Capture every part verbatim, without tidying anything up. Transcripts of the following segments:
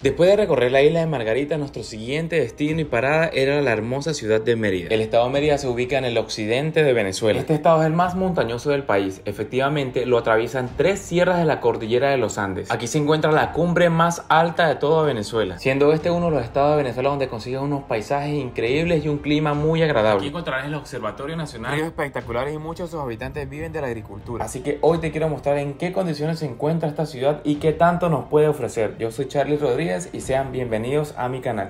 Después de recorrer la isla de Margarita, nuestro siguiente destino y parada era la hermosa ciudad de Mérida. El estado de Mérida se ubica en el occidente de Venezuela. Este estado es el más montañoso del país. Efectivamente, lo atraviesan tres sierras de la cordillera de los Andes. Aquí se encuentra la cumbre más alta de toda Venezuela, siendo este uno de los estados de Venezuela donde consigues unos paisajes increíbles y un clima muy agradable. Aquí encontrarás el Observatorio Nacional, ríos espectaculares y muchos de sus habitantes viven de la agricultura. Así que hoy te quiero mostrar en qué condiciones se encuentra esta ciudad y qué tanto nos puede ofrecer. Yo soy Charlie Rodríguez y sean bienvenidos a mi canal.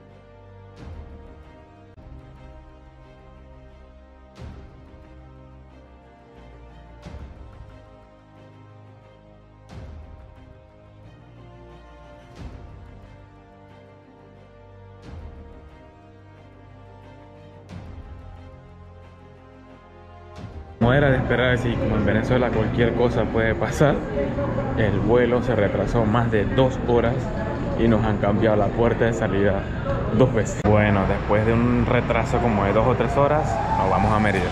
Como era de esperar, y como en Venezuela cualquier cosa puede pasar, el vuelo se retrasó más de dos horas y nos han cambiado la puerta de salida dos veces. Bueno, después de un retraso como de dos o tres horas, nos vamos a Mérida.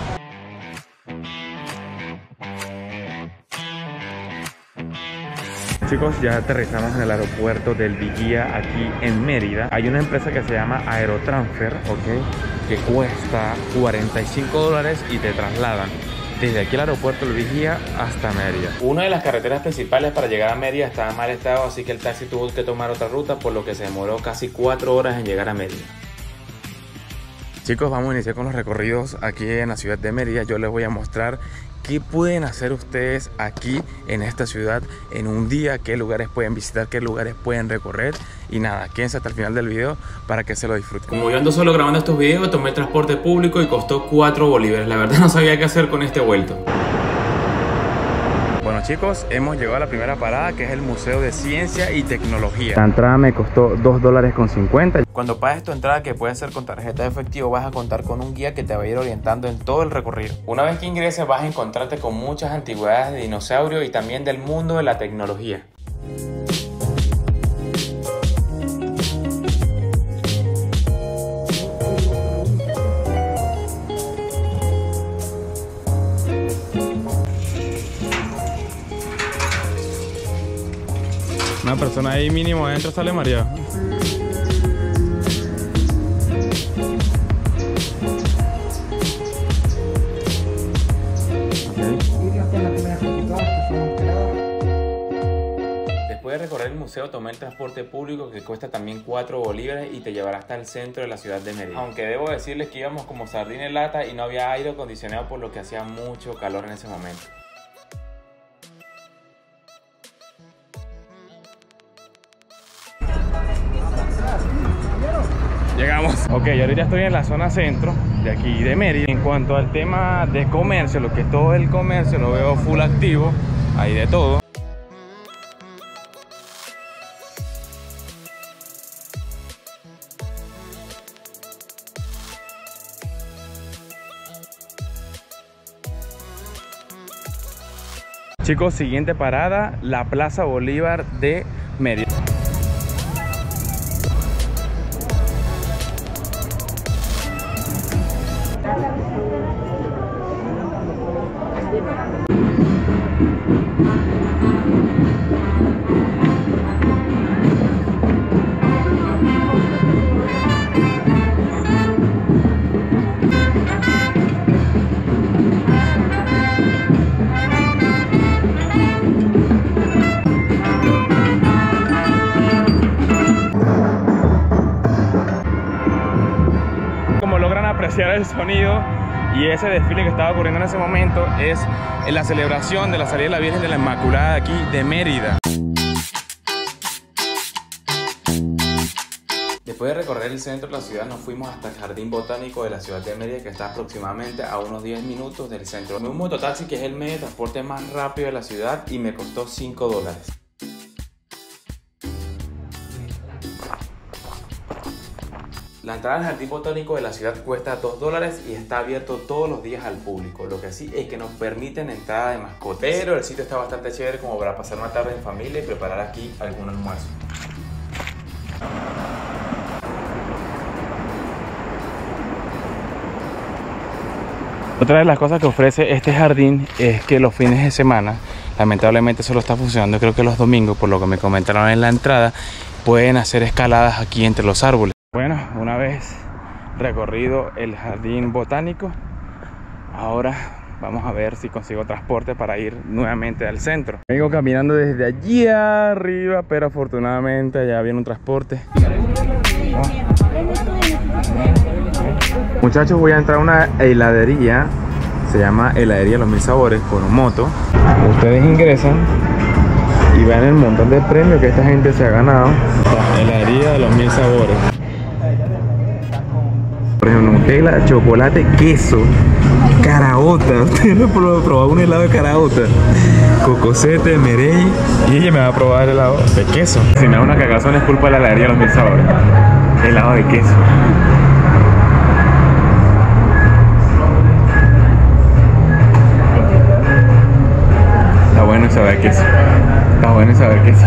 Chicos, ya aterrizamos en el aeropuerto del Vigía aquí en Mérida. Hay una empresa que se llama Aerotransfer, ¿ok? Que cuesta cuarenta y cinco dólares y te trasladan desde aquí al aeropuerto del Vigía hasta Mérida. Una de las carreteras principales para llegar a Mérida estaba en mal estado, así que el taxi tuvo que tomar otra ruta, por lo que se demoró casi cuatro horas en llegar a Mérida. Chicos, vamos a iniciar con los recorridos aquí en la ciudad de Mérida. Yo les voy a mostrar qué pueden hacer ustedes aquí en esta ciudad en un día, qué lugares pueden visitar, qué lugares pueden recorrer. Y nada, quédense hasta el final del video para que se lo disfruten. Como yo ando solo grabando estos videos, tomé el transporte público y costó cuatro bolívares. La verdad no sabía qué hacer con este vuelto. Bueno chicos, hemos llegado a la primera parada, que es el Museo de Ciencia y Tecnología. La entrada me costó dos dólares con cincuenta. Cuando pagues tu entrada, que puede ser con tarjeta de efectivo, vas a contar con un guía que te va a ir orientando en todo el recorrido. Una vez que ingreses vas a encontrarte con muchas antigüedades de dinosaurios y también del mundo de la tecnología. Una persona ahí mínimo adentro sale mareado. Después de recorrer el museo, tomé el transporte público que cuesta también cuatro bolívares y te llevará hasta el centro de la ciudad de Mérida. Aunque debo decirles que íbamos como sardina en lata y no había aire acondicionado, por lo que hacía mucho calor en ese momento. Llegamos. Ok, ahorita estoy en la zona centro de aquí de Mérida. En cuanto al tema de comercio, lo que es todo el comercio, lo veo full activo. Hay de todo. Chicos, siguiente parada, la Plaza Bolívar de Mérida. Apreciar el sonido y ese desfile que estaba ocurriendo en ese momento es en la celebración de la salida de la Virgen de la Inmaculada aquí de Mérida. Después de recorrer el centro de la ciudad, nos fuimos hasta el Jardín Botánico de la ciudad de Mérida, que está aproximadamente a unos diez minutos del centro. Tomé un mototaxi, que es el medio de transporte más rápido de la ciudad, y me costó cinco dólares. La entrada al Jardín Botánico de la ciudad cuesta dos dólares y está abierto todos los días al público. Lo que sí es que nos permiten entrada de mascotas. Pero el sitio está bastante chévere como para pasar una tarde en familia y preparar aquí algún almuerzo. Otra de las cosas que ofrece este jardín es que los fines de semana lamentablemente solo está funcionando creo que los domingos, por lo que me comentaron en la entrada. Pueden hacer escaladas aquí entre los árboles. Bueno, una vez recorrido el jardín botánico, ahora vamos a ver si consigo transporte para ir nuevamente al centro. Vengo caminando desde allí arriba, pero afortunadamente ya viene un transporte. Oh. Muchachos, voy a entrar a una heladería. Se llama Heladería Los Mil Sabores por moto. Ustedes ingresan y vean el montón de premios que esta gente se ha ganado. La Heladería de Los Mil Sabores. Por ejemplo, Nutella, chocolate, queso, caraota. Ustedes no han probado un helado de caraota. Cocosete, merengue. Y ella me va a probar el helado de queso. Si me da una cagazón es culpa de la Heladería Los Mil Sabores. Helado de queso. Está bueno saber queso. Está bueno saber queso.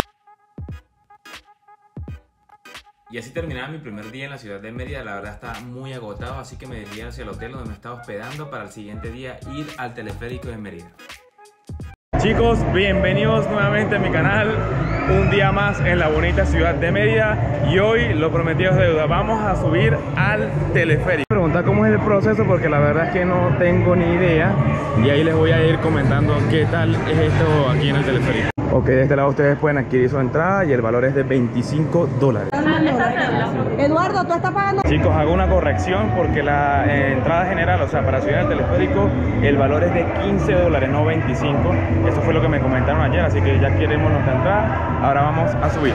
Y así terminaba mi primer día en la ciudad de Mérida. La verdad estaba muy agotado, así que me dirigí hacia el hotel donde me estaba hospedando para el siguiente día ir al teleférico de Mérida. Chicos, bienvenidos nuevamente a mi canal. Un día más en la bonita ciudad de Mérida. Y hoy, lo prometido es deuda, vamos a subir al teleférico. Preguntar cómo es el proceso porque la verdad es que no tengo ni idea. Y ahí les voy a ir comentando qué tal es esto aquí en el teleférico. Ok, de este lado ustedes pueden adquirir su entrada y el valor es de veinticinco dólares. Eduardo, tú estás pagando. Chicos, hago una corrección porque la eh, entrada general, o sea, para subir al teleférico, el valor es de quince dólares, no veinticinco. Eso fue lo que me comentaron ayer, así que ya queremos nuestra entrada. Ahora vamos a subir.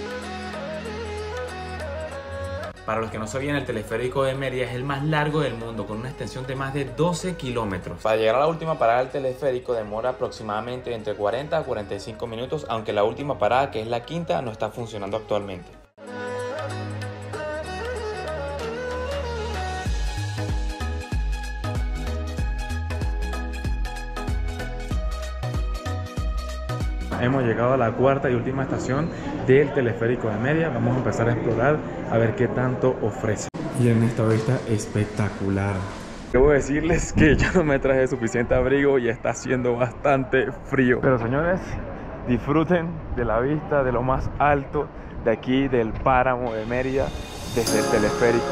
Para los que no sabían, el teleférico de Mérida es el más largo del mundo, con una extensión de más de doce kilómetros. Para llegar a la última parada del teleférico demora aproximadamente entre cuarenta a cuarenta y cinco minutos, aunque la última parada, que es la quinta, no está funcionando actualmente. Hemos llegado a la cuarta y última estación del teleférico de Mérida. Vamos a empezar a explorar a ver qué tanto ofrece. Y en esta vista espectacular. Debo decirles que yo no me traje suficiente abrigo y está haciendo bastante frío. Pero señores, disfruten de la vista de lo más alto de aquí del páramo de Mérida desde el teleférico.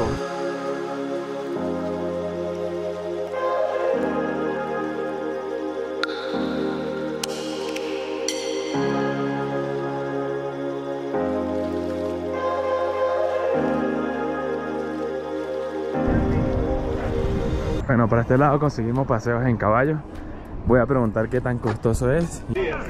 Bueno, para este lado conseguimos paseos en caballo. Voy a preguntar qué tan costoso es.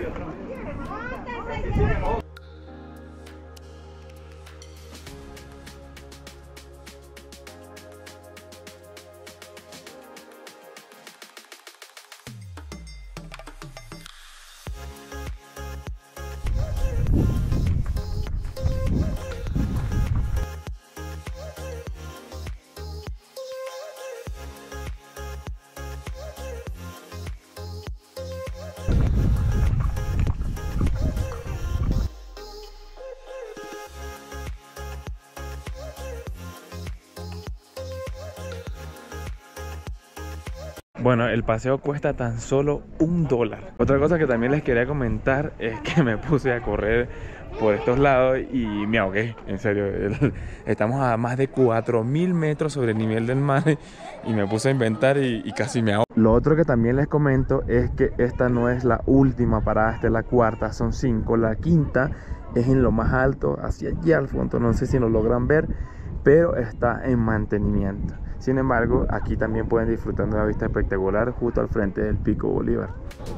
Bueno, el paseo cuesta tan solo un dólar. Otra cosa que también les quería comentar es que me puse a correr por estos lados y me ahogué, en serio. Estamos a más de cuatro mil metros sobre el nivel del mar y me puse a inventar y, y casi me ahogo. Lo otro que también les comento es que esta no es la última parada, esta es la cuarta, son cinco. La quinta es en lo más alto, hacia allá al fondo, no sé si lo logran ver, pero está en mantenimiento. Sin embargo, aquí también pueden disfrutar de una vista espectacular justo al frente del Pico Bolívar.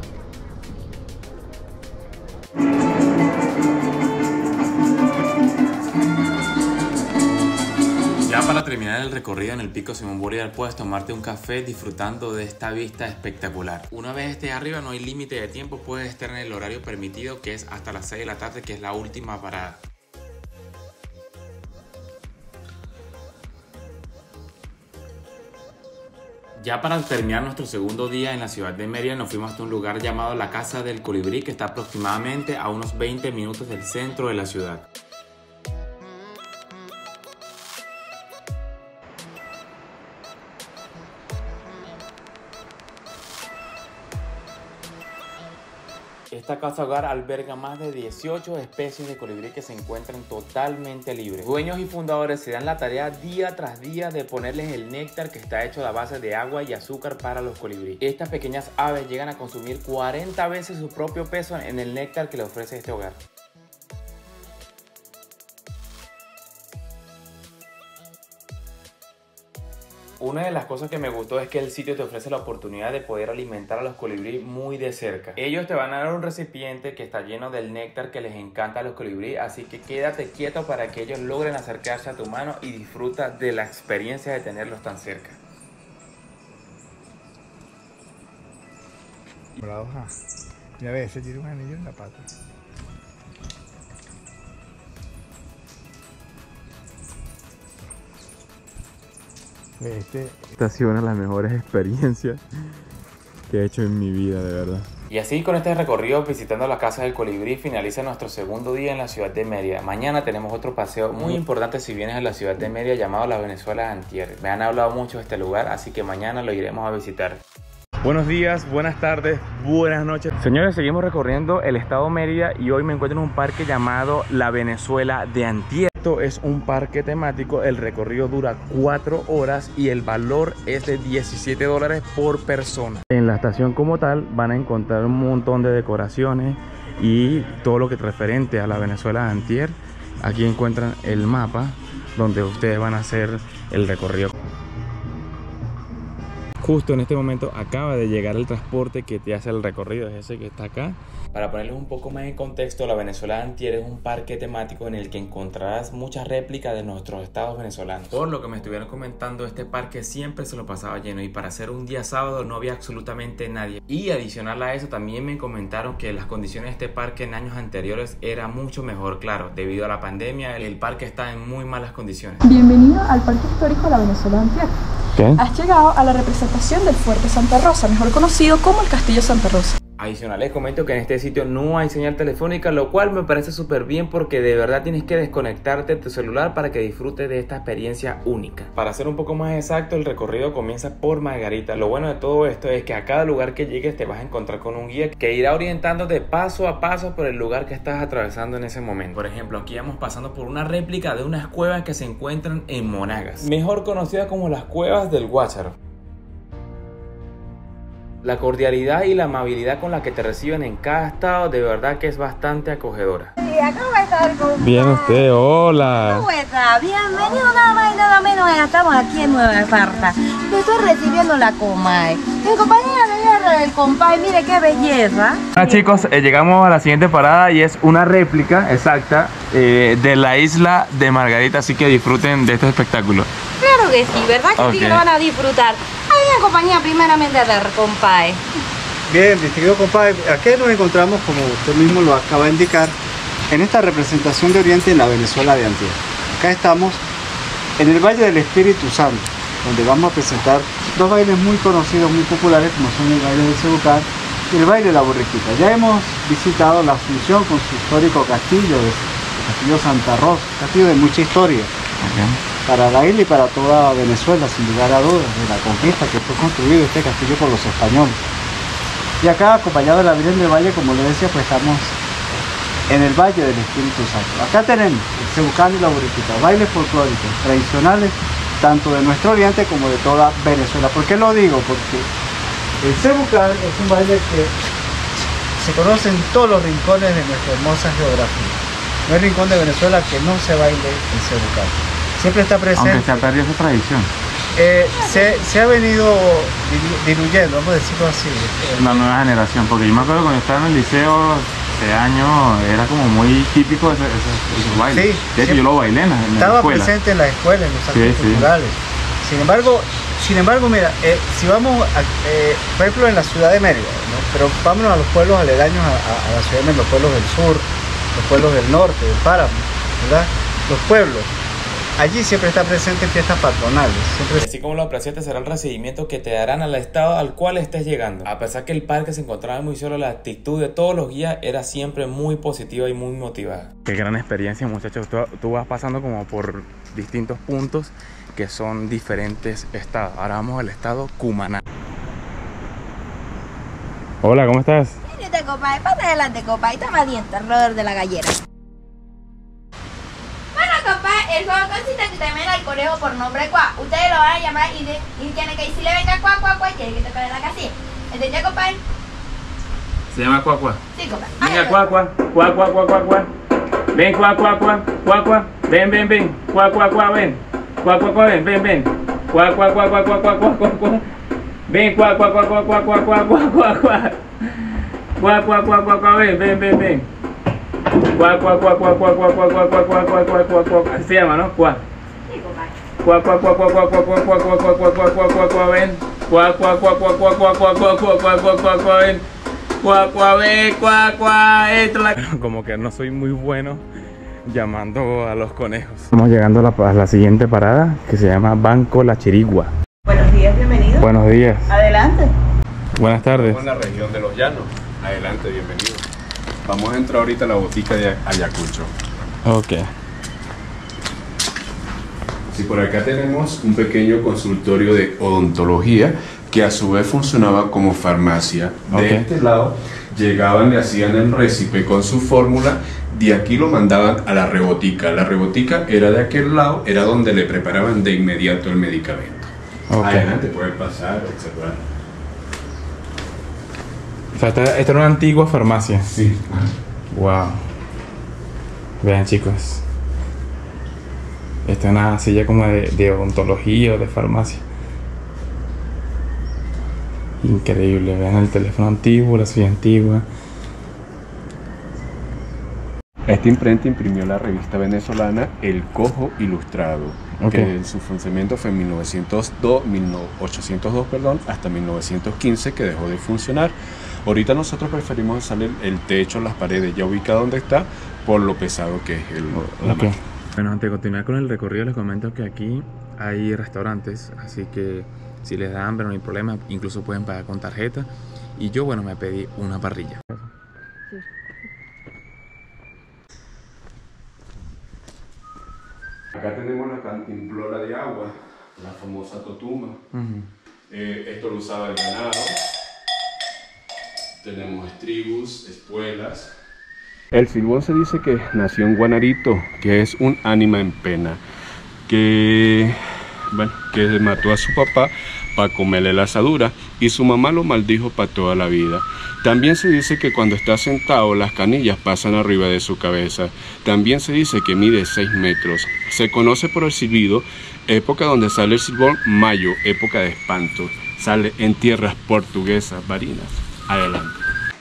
Ya para terminar el recorrido en el Pico Simón Bolívar puedes tomarte un café disfrutando de esta vista espectacular. Una vez estés arriba no hay límite de tiempo, puedes estar en el horario permitido, que es hasta las seis de la tarde, que es la última parada. Ya para terminar nuestro segundo día en la ciudad de Mérida nos fuimos hasta un lugar llamado la Casa del Colibrí, que está aproximadamente a unos veinte minutos del centro de la ciudad. Esta casa hogar alberga más de dieciocho especies de colibrí que se encuentran totalmente libres. Dueños y fundadores se dan la tarea día tras día de ponerles el néctar que está hecho a base de agua y azúcar para los colibrí. Estas pequeñas aves llegan a consumir cuarenta veces su propio peso en el néctar que le ofrece este hogar. Una de las cosas que me gustó es que el sitio te ofrece la oportunidad de poder alimentar a los colibrí muy de cerca. Ellos te van a dar un recipiente que está lleno del néctar que les encanta a los colibrí, así que quédate quieto para que ellos logren acercarse a tu mano y disfruta de la experiencia de tenerlos tan cerca. Ya ves, se tiene un anillo en la pata. Este... Esta ha sido una de las mejores experiencias que he hecho en mi vida, de verdad. Y así con este recorrido visitando la casa del colibrí finaliza nuestro segundo día en la ciudad de Mérida. Mañana tenemos otro paseo muy importante si vienes a la ciudad de Mérida llamado la Venezuela de Antier. Me han hablado mucho de este lugar, así que mañana lo iremos a visitar. Buenos días, buenas tardes, buenas noches. Señores, seguimos recorriendo el estado Mérida y hoy me encuentro en un parque llamado la Venezuela de Antier. Esto es un parque temático, el recorrido dura cuatro horas y el valor es de diecisiete dólares por persona. En la estación como tal van a encontrar un montón de decoraciones y todo lo que es referente a la Venezuela de Antier. Aquí encuentran el mapa donde ustedes van a hacer el recorrido. Justo en este momento acaba de llegar el transporte que te hace el recorrido, es ese que está acá. Para ponerles un poco más en contexto, la Venezuela de Antier es un parque temático en el que encontrarás muchas réplicas de nuestros estados venezolanos. Por lo que me estuvieron comentando, este parque siempre se lo pasaba lleno y para hacer un día sábado no había absolutamente nadie. Y adicional a eso también me comentaron que las condiciones de este parque en años anteriores era mucho mejor, claro, debido a la pandemia el parque está en muy malas condiciones. Bienvenido al Parque Histórico de la Venezuela de Antier. ¿Qué? Has llegado a la representación del Fuerte Santa Rosa, mejor conocido como el Castillo Santa Rosa. Adicional, les comento que en este sitio no hay señal telefónica, lo cual me parece súper bien porque de verdad tienes que desconectarte de tu celular para que disfrutes de esta experiencia única. Para ser un poco más exacto, el recorrido comienza por Margarita. Lo bueno de todo esto es que a cada lugar que llegues te vas a encontrar con un guía que irá orientándote paso a paso por el lugar que estás atravesando en ese momento. Por ejemplo, aquí vamos pasando por una réplica de unas cuevas que se encuentran en Monagas, mejor conocidas como las cuevas del Guácharo. La cordialidad y la amabilidad con la que te reciben en cada estado de verdad que es bastante acogedora. ¿Cómo está? Bien usted, hola. ¿Cómo está? Bienvenido nada más y nada menos. Estamos aquí en Nueva Esparta. Te estoy recibiendo la Comay. Mi compañera de guerra del compay, mire qué belleza. Hola chicos, eh, llegamos a la siguiente parada y es una réplica exacta eh, de la isla de Margarita, así que disfruten de este espectáculo. Claro que sí, ¿verdad que Okay. sí que lo van a disfrutar? Ahí en compañía primeramente del compay. Bien, distinguido compadre, aquí nos encontramos, como usted mismo lo acaba de indicar, en esta representación de Oriente en la Venezuela de Antier. Acá estamos en el Valle del Espíritu Santo, donde vamos a presentar dos bailes muy conocidos, muy populares, como son el baile del Cebucar y el baile de la Borriquita. Ya hemos visitado la Asunción con su histórico castillo, el Castillo Santa Rosa, castillo de mucha historia. Okay. Para la isla y para toda Venezuela, sin lugar a dudas, de la conquista que fue construido este castillo por los españoles. Y acá, acompañado de la Virgen del Valle, como le decía, pues estamos en el Valle del Espíritu Santo. Acá tenemos el Cebucán y la Borriquita, bailes folclóricos tradicionales, tanto de nuestro oriente como de toda Venezuela. ¿Por qué lo digo? Porque el Cebucán es un baile que se conoce en todos los rincones de nuestra hermosa geografía. No hay rincón de Venezuela que no se baile el Cebucán. Siempre está presente. Aunque se ha perdido esa tradición. Eh, se, se ha venido diluyendo, vamos a decirlo así. Una nueva generación, porque yo me acuerdo cuando estaba en el liceo hace años, era como muy típico ese, ese, ese baile. Sí, de hecho yo lo bailé en la, en estaba la escuela. presente en la escuela, en los actos sí, culturales. Sí. Sin embargo, sin embargo, mira, eh, si vamos, a, eh, por ejemplo, en la ciudad de Mérida, ¿no? Pero vámonos a los pueblos aledaños a, a, a la ciudad de Mérida, los pueblos del sur, los pueblos del norte, del páramo, ¿verdad? Los pueblos. Allí siempre está presente fiestas patronales. Siempre... Así como lo apreciaste será el recibimiento que te darán al estado al cual estés llegando. A pesar que el parque se encontraba muy solo, la actitud de todos los guías era siempre muy positiva y muy motivada. Qué gran experiencia, muchachos. Tú, tú vas pasando como por distintos puntos que son diferentes estados. Ahora vamos al estado Cumaná. Hola, ¿cómo estás? Mire, adelante, compadre, pase adelante, compadre. Toma diente, alrededor de la gallera. Bueno, compadre, el juego consiste en que te mira el conejo por nombre Cuá. Ustedes lo van a llamar y, de, y tienen que decirle venga Cuá, Cuá, Cuá, y tienen que tocar en la casilla. ¿Entendió, compadre? Se llama Cuá Cuá. Sí, compadre. Venga, Cuá Cuá, Cuá Cuá Cuá Cuá Cuá. Ven, Cuá Cuá Cuá, Cuá Cuá. Ven, ven, ven. Cuá Cuá Cuá, ven. Cuá Cuá Cuá, ven, ven, ven. Cuá Cuá Cuá Cuá Cuá Cuá Cuá Cuá Cuá. Ven, Cuá Cuá Cuá Cuá Cuá Cuá Cuá Cuá Cuá Cuá. Cuá Cuá Cuá Cuá Cuá, ven, ven, ven, ven. Cuá Cuá Cuá Cuá Cuá Cuá Cuá Cuá Cuá Cuá Cuá Cuá Cuá Cuá. Así se llama, ¿no? Cuá. Sí, compadre. Cuá Cuá Cuá Cuá Cuá Cuá Cuá Cuá Cuá Cuá Cuá Cuá Cuá Cuá Cuá, ven. Cuá Cuá Cuá Cuá Cuá Cuá Cuá Cuá Cuá Cuá Cuá Cuá Cuá, ven. Cuá Cuá, ven, Cuá Cuá, entra. Como que no soy muy bueno llamando a los conejos. Estamos llegando a la, a la siguiente parada, que se llama Banco La Chirigua. Buenos días, bienvenido. Buenos días. Adelante. Buenas tardes. Estamos en la región de Los Llanos. Adelante, bienvenido. Vamos a entrar ahorita a la botica de Ayacucho. Ok. Sí, por acá tenemos un pequeño consultorio de odontología que a su vez funcionaba como farmacia. De Ok. este lado llegaban, le hacían el récipe con su fórmula, de aquí lo mandaban a la rebotica. La rebotica era de aquel lado, era donde le preparaban de inmediato el medicamento. Ok. Adelante, pueden pasar, etcétera. O sea, esta, esta era una antigua farmacia. Sí. Wow. Vean, chicos. Esta es una silla como de, de odontología o de farmacia. Increíble. Vean el teléfono antiguo, la silla antigua. Esta imprenta imprimió la revista venezolana El Cojo Ilustrado, Ok. que en su funcionamiento fue en mil novecientos dos, mil ochocientos dos perdón, hasta mil novecientos quince, que dejó de funcionar. Ahorita nosotros preferimos usar el, el techo, las paredes, ya ubicado donde está, por lo pesado que es el, la Ok. máquina. Bueno, antes de continuar con el recorrido, les comento que aquí hay restaurantes, así que si les da hambre no hay problema, incluso pueden pagar con tarjeta. Y yo, bueno, me pedí una parrilla. Acá tenemos la cantimplora de agua, la famosa totuma. Uh-huh. Eh, esto lo usaba el ganado. Tenemos estribus, espuelas. El silbón se dice que nació en Guanarito, que es un ánima en pena, que, bueno, que mató a su papá para comerle la asadura y su mamá lo maldijo para toda la vida. También se dice que cuando está sentado las canillas pasan arriba de su cabeza. También se dice que mide seis metros. Se conoce por el silbido, época donde sale el silbón, mayo, época de espanto. Sale en tierras portuguesas, Barinas. Adelante.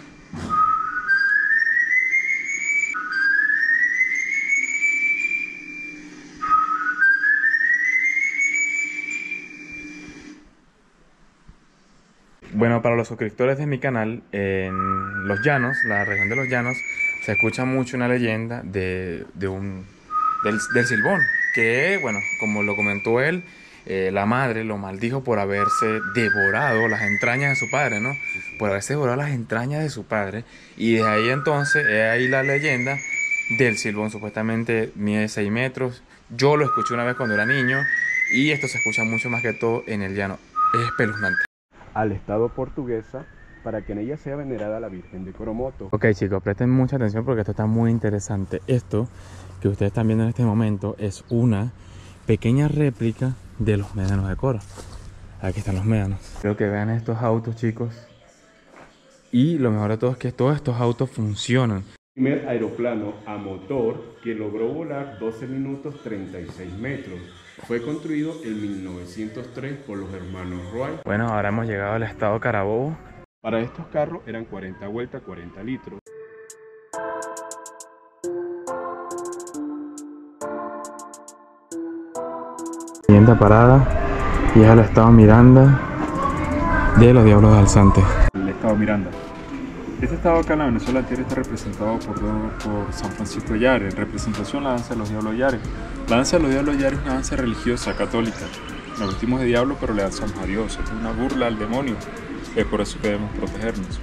Bueno, para los suscriptores de mi canal, en Los Llanos, la región de Los Llanos, se escucha mucho una leyenda de, de un, del, del silbón, que, bueno, como lo comentó él, eh, la madre lo maldijo por haberse devorado las entrañas de su padre, ¿no? Por haberse devorado las entrañas de su padre, y desde ahí entonces, es ahí la leyenda del silbón, supuestamente mide seis metros. Yo lo escuché una vez cuando era niño, y esto se escucha mucho más que todo en el llano. Es espeluznante. Al estado portuguesa para que en ella sea venerada la Virgen de Coromoto. Ok, chicos, presten mucha atención porque esto está muy interesante. Esto que ustedes están viendo en este momento es una pequeña réplica de los médanos de Coro. Aquí están los médanos. Creo que vean estos autos, chicos. Y lo mejor de todo es que todos estos autos funcionan. Primer aeroplano a motor que logró volar doce minutos treinta y seis metros. Fue construido en mil novecientos tres por los hermanos Wright. Bueno, ahora hemos llegado al estado Carabobo. Para estos carros eran cuarenta vueltas, cuarenta litros. Siguiente parada y es el estado Miranda de los Diablos de Alzante. El estado Miranda. Este estado acá en la Venezuela anterior está representado por, por San Francisco de Yares, en representación la danza de los Diablos de Yares. La danza de los Diablos de Yares es una danza religiosa católica. Nos vestimos de diablo pero le danzamos a Dios, es una burla al demonio, es por eso que debemos protegernos.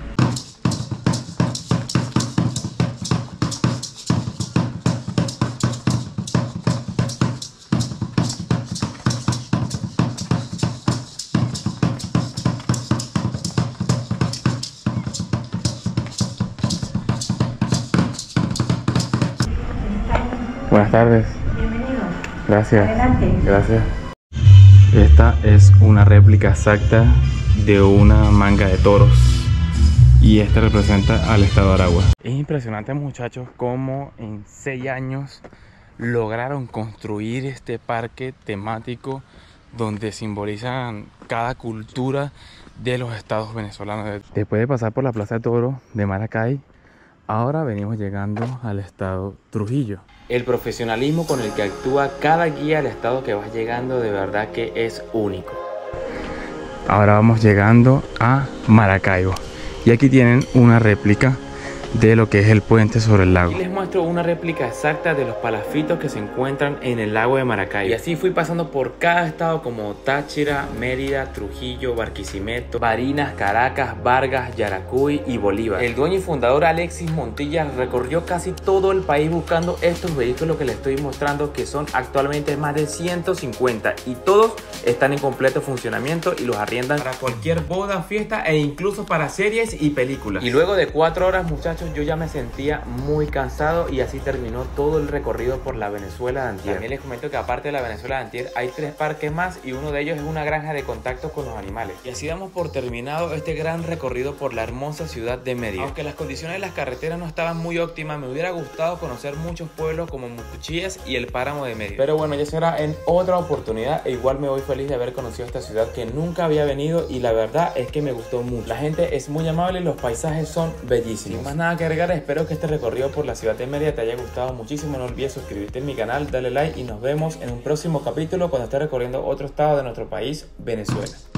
tardes. Bienvenido. Gracias. Adelante. Gracias. Esta es una réplica exacta de una manga de toros. Y esta representa al estado de Aragua. Es impresionante, muchachos, cómo en seis años lograron construir este parque temático donde simbolizan cada cultura de los estados venezolanos. Después de pasar por la Plaza de Toros de Maracay, ahora venimos llegando al estado Trujillo. El profesionalismo con el que actúa cada guía del estado que vas llegando de verdad que es único. Ahora vamos llegando a Maracaibo. Y aquí tienen una réplica de lo que es el puente sobre el lago. Y les muestro una réplica exacta de los palafitos que se encuentran en el lago de Maracaibo. Y así fui pasando por cada estado como Táchira, Mérida, Trujillo, Barquisimeto, Barinas, Caracas, Vargas, Yaracuy y Bolívar. El dueño y fundador Alexis Montilla recorrió casi todo el país buscando estos vehículos que les estoy mostrando, que son actualmente más de ciento cincuenta y todos están en completo funcionamiento y los arriendan para cualquier boda, fiesta e incluso para series y películas. Y luego de cuatro horas, muchachos, yo ya me sentía muy cansado y así terminó todo el recorrido por la Venezuela de Antier. También les comento que aparte de la Venezuela de Antier hay tres parques más y uno de ellos es una granja de contacto con los animales. Y así damos por terminado este gran recorrido por la hermosa ciudad de Mérida. Aunque las condiciones de las carreteras no estaban muy óptimas, me hubiera gustado conocer muchos pueblos como Mucuchíes y el Páramo de Mérida. Pero bueno, ya será en otra oportunidad e igual me voy feliz de haber conocido esta ciudad que nunca había venido y la verdad es que me gustó mucho. La gente es muy amable y los paisajes son bellísimos. Sin más nada que agregar, espero que este recorrido por la ciudad de Mérida te haya gustado muchísimo. No olvides suscribirte en mi canal, dale like y nos vemos en un próximo capítulo cuando esté recorriendo otro estado de nuestro país, Venezuela.